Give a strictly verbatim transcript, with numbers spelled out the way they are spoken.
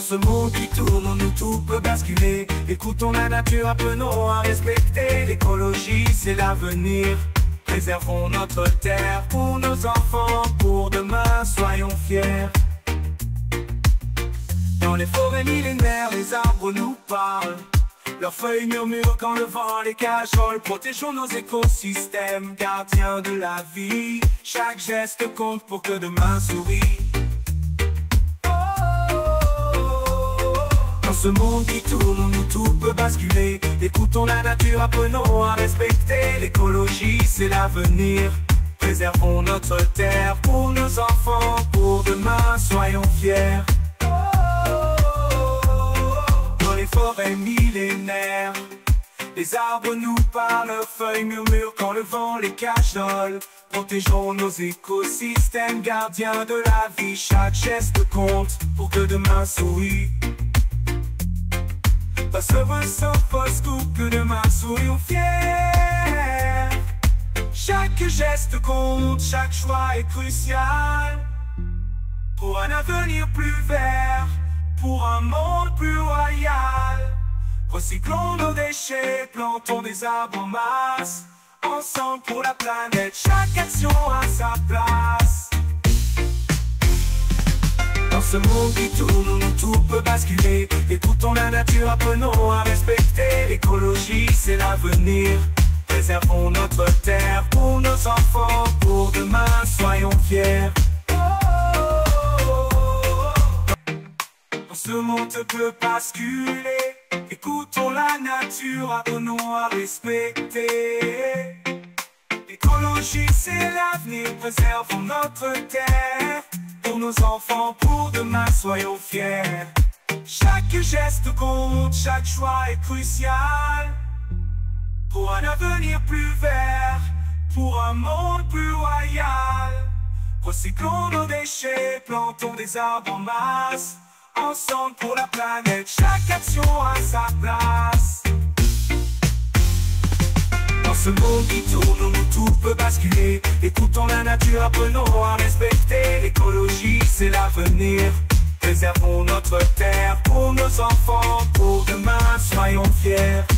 ce monde qui tourne, nous tout peut basculer. Écoutons la nature, apprenons à respecter. L'écologie, c'est l'avenir. Préservons notre terre pour nos enfants, pour demain, soyons fiers. Dans les forêts millénaires, les arbres nous parlent. Leurs feuilles murmurent quand le vent les cajole. Protégeons nos écosystèmes, gardiens de la vie. Chaque geste compte pour que demain sourie. Dans ce monde qui tourne, nous tout peut basculer. Écoutons la nature, apprenons à respecter. L'écologie, c'est l'avenir. Préservons notre terre pour nos enfants, pour demain, soyons fiers. Dans les forêts millénaires, les arbres nous parlent, leurs feuilles murmurent quand le vent les cajole. Protégeons nos écosystèmes, gardiens de la vie. Chaque geste compte pour que demain sourit. Pas seul sans fausse coupe, que demain soyons fiers. Chaque geste compte, chaque choix est crucial. Pour un avenir plus vert, pour un monde plus royal. Recyclons nos déchets, plantons des arbres en masse. Ensemble pour la planète, chaque action a sa place. Dans ce monde qui tourne, où tout peut basculer. Écoutons la nature, apprenons à respecter. L'écologie, c'est l'avenir. Préservons notre terre pour nos enfants, pour demain, soyons fiers. Dans ce monde peut basculer. Écoutons la nature, apprenons à respecter. L'écologie, c'est l'avenir. Préservons notre terre pour nos enfants, pour demain, soyons fiers. Chaque geste compte, chaque choix est crucial. Pour un avenir plus vert, pour un monde plus royal. Recyclons nos déchets, plantons des arbres en masse. Ensemble pour la planète, chaque action a sa place. Dans ce monde qui tourne, où tout peut basculer. Écoutons la nature, apprenons à respecter. L'écologie, c'est l'avenir. Préservons notre terre pour nos enfants, pour demain, soyons fiers.